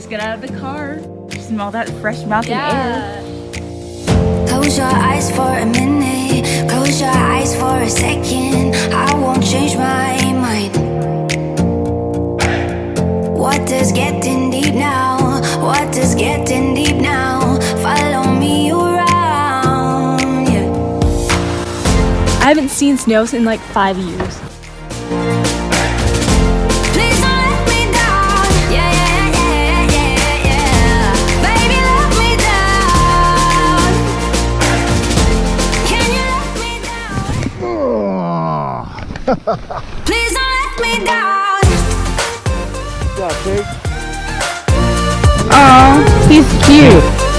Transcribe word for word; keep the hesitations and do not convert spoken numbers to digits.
just got out of the car. Smell that fresh mountain Yeah. air. Close your eyes for a minute. Close your eyes for a second. I won't change my mind. What does getting deep now? What does getting deep now? Follow me around, yeah. I haven't seen snow in like five years. Please don't let me down. Yeah, yeah, yeah, yeah, yeah. Baby, let me down. Can you let me down? Please don't let me down. What's up, Pig? Aw, he's cute.